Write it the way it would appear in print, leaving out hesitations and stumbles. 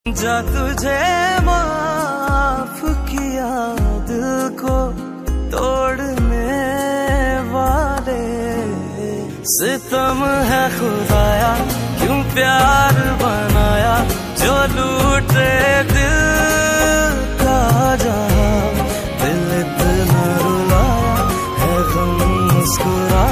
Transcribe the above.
जा तुझे माफ किया दिल को तोड़ने वाले, सितम है खुदाया क्यों प्यार बनाया जो लूटे दिल का जहां, दिल इतना रुलाया है गम मुस्कुरा